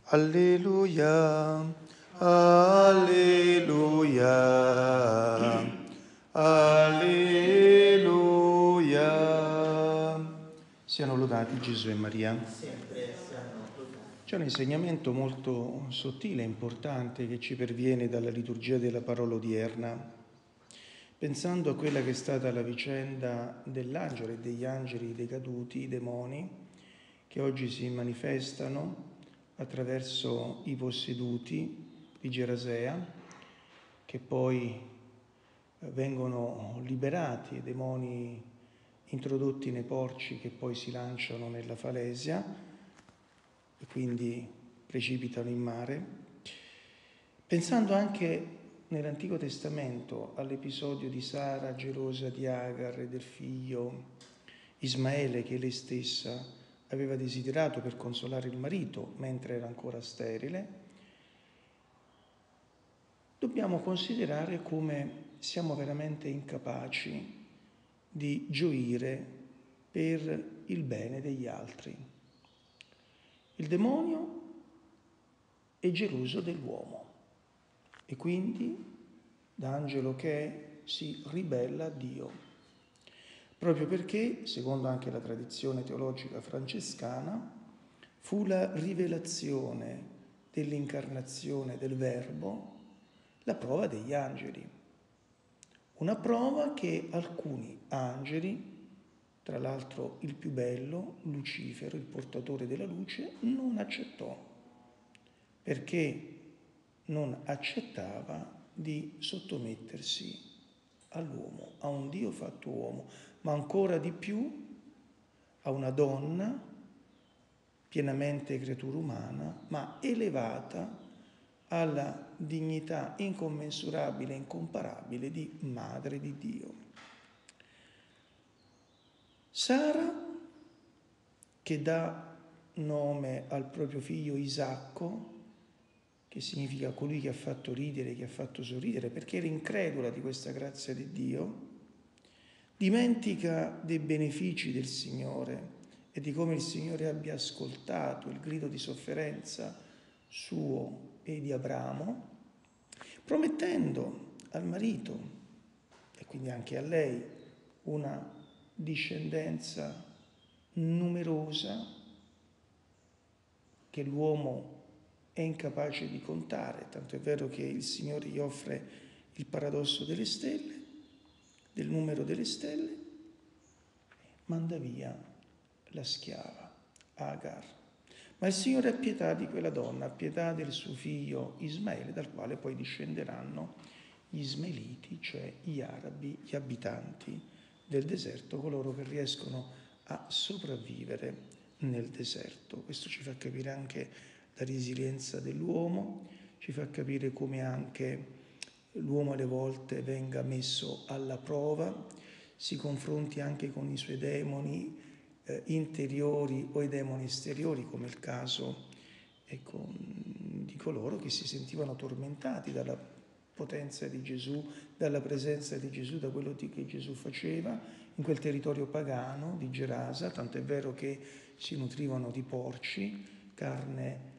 Alleluia, alleluia, alleluia. Siano lodati Gesù e Maria. C'è un insegnamento molto sottile e importante che ci perviene dalla liturgia della parola odierna. Pensando a quella che è stata la vicenda dell'angelo e degli angeli decaduti, i demoni, che oggi si manifestano attraverso i posseduti di Gerasea, che poi vengono liberati, i demoni introdotti nei porci che poi si lanciano nella falesia e quindi precipitano in mare. Pensando anche nell'Antico Testamento all'episodio di Sara gelosa di Agar e del figlio Ismaele che lei stessa aveva desiderato per consolare il marito mentre era ancora sterile, dobbiamo considerare come siamo veramente incapaci di gioire per il bene degli altri. Il demonio è geloso dell'uomo e quindi, da angelo che è, si ribella a Dio. Proprio perché, secondo anche la tradizione teologica francescana, fu la rivelazione dell'incarnazione del Verbo la prova degli angeli. Una prova che alcuni angeli, tra l'altro il più bello, Lucifero, il portatore della luce, non accettò, perché non accettava di sottomettersi all'uomo, a un Dio fatto uomo, ma ancora di più a una donna pienamente creatura umana, ma elevata alla dignità incommensurabile e incomparabile di Madre di Dio. Sara, che dà nome al proprio figlio Isacco, che significa colui che ha fatto ridere, che ha fatto sorridere, perché era incredula di questa grazia di Dio, dimentica dei benefici del Signore e di come il Signore abbia ascoltato il grido di sofferenza suo e di Abramo, promettendo al marito e quindi anche a lei una discendenza numerosa che l'uomo è incapace di contare, tanto è vero che il Signore gli offre il paradosso delle stelle, del numero delle stelle, manda via la schiava, Agar. Ma il Signore ha pietà di quella donna, ha pietà del suo figlio Ismaele, dal quale poi discenderanno gli Ismaeliti, cioè gli arabi, gli abitanti del deserto, coloro che riescono a sopravvivere nel deserto. Questo ci fa capire anche la resilienza dell'uomo, ci fa capire come anche l'uomo alle volte venga messo alla prova, si confronti anche con i suoi demoni interiori o i demoni esteriori, come il caso di coloro che si sentivano tormentati dalla potenza di Gesù, dalla presenza di Gesù, da quello che Gesù faceva in quel territorio pagano di Gerasa, tanto è vero che si nutrivano di porci, carne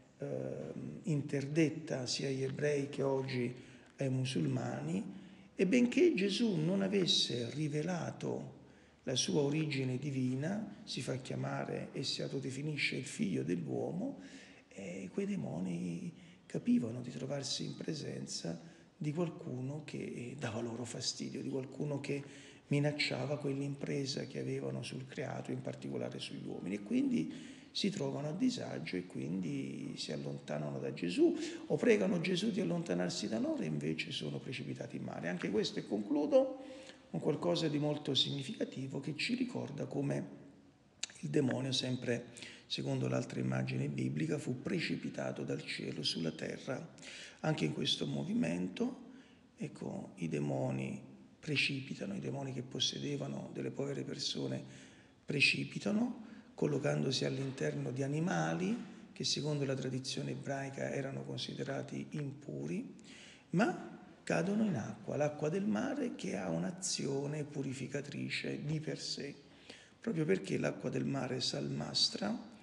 interdetta sia agli ebrei che oggi ai musulmani, e benché Gesù non avesse rivelato la sua origine divina, si fa chiamare e si autodefinisce il figlio dell'uomo, e quei demoni capivano di trovarsi in presenza di qualcuno che dava loro fastidio, di qualcuno che minacciava quell'impresa che avevano sul creato, in particolare sugli uomini, e quindi si trovano a disagio e quindi si allontanano da Gesù o pregano Gesù di allontanarsi da loro e invece sono precipitati in mare. Anche questo, e concludo, un qualcosa di molto significativo che ci ricorda come il demonio, sempre secondo l'altra immagine biblica, fu precipitato dal cielo sulla terra. Anche in questo movimento, i demoni precipitano, i demoni che possedevano delle povere persone precipitano, collocandosi all'interno di animali che secondo la tradizione ebraica erano considerati impuri, ma cadono in acqua, l'acqua del mare che ha un'azione purificatrice di per sé, proprio perché l'acqua del mare salmastra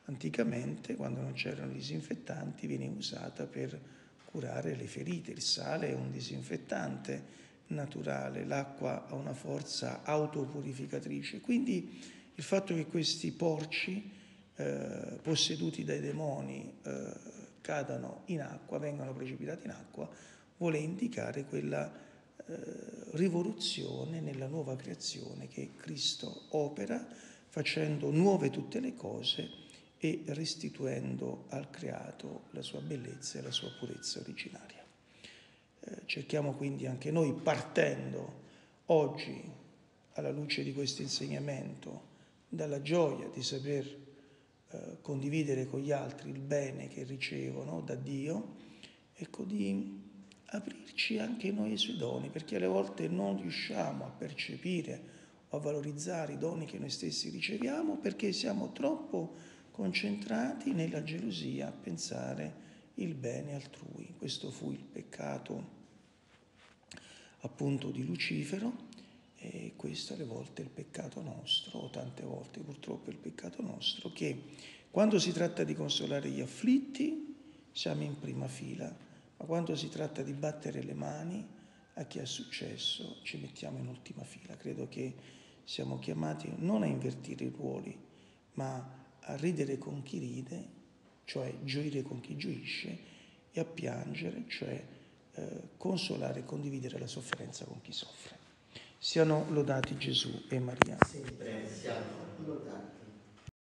Anticamente, quando non c'erano disinfettanti, veniva usata per curare le ferite. Il sale è un disinfettante naturale, l'acqua ha una forza autopurificatrice. Quindi il fatto che questi porci posseduti dai demoni cadano in acqua, vengano precipitati in acqua, vuole indicare quella rivoluzione nella nuova creazione che Cristo opera, facendo nuove tutte le cose e restituendo al creato la sua bellezza e la sua purezza originaria. Cerchiamo quindi anche noi, partendo oggi alla luce di questo insegnamento, dalla gioia di saper condividere con gli altri il bene che ricevono da Dio, ecco, di aprirci anche noi ai suoi doni, perché alle volte non riusciamo a percepire o a valorizzare i doni che noi stessi riceviamo perché siamo troppo concentrati nella gelosia a pensare il bene altrui. Questo fu il peccato appunto di Lucifero e questo alle volte è il peccato nostro, o tante volte purtroppo è il peccato nostro, che quando si tratta di consolare gli afflitti siamo in prima fila, ma quando si tratta di battere le mani a chi ha successo ci mettiamo in ultima fila. Credo che siamo chiamati non a invertire i ruoli, ma a ridere con chi ride, cioè gioire con chi gioisce, e a piangere, cioè consolare e condividere la sofferenza con chi soffre. Siano lodati Gesù e Maria. Sempre siamo lodati.